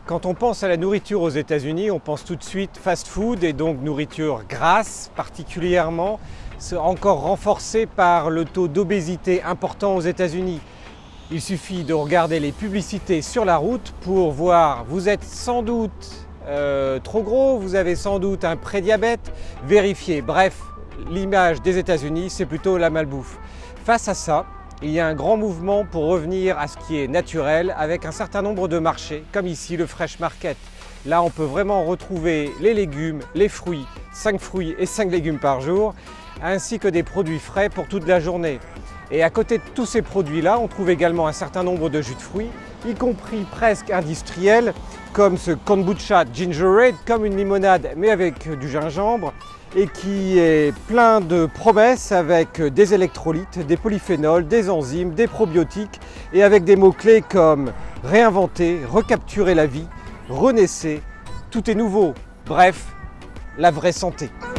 Quand on pense à la nourriture aux États-Unis, on pense tout de suite fast-food et donc nourriture grasse particulièrement, encore renforcée par le taux d'obésité important aux États-Unis. Il suffit de regarder les publicités sur la route pour voir, vous êtes sans doute trop gros, vous avez sans doute un prédiabète, vérifiez. Bref, l'image des États-Unis, c'est plutôt la malbouffe. Face à ça, il y a un grand mouvement pour revenir à ce qui est naturel avec un certain nombre de marchés, comme ici le Fresh Market. Là, on peut vraiment retrouver les légumes, les fruits, 5 fruits et 5 légumes par jour, ainsi que des produits frais pour toute la journée. Et à côté de tous ces produits-là, on trouve également un certain nombre de jus de fruits, y compris presque industriels, comme ce kombucha gingerade, comme une limonade mais avec du gingembre, et qui est plein de promesses avec des électrolytes, des polyphénols, des enzymes, des probiotiques, et avec des mots-clés comme réinventer, recapturer la vie, renaissez, tout est nouveau. Bref, la vraie santé.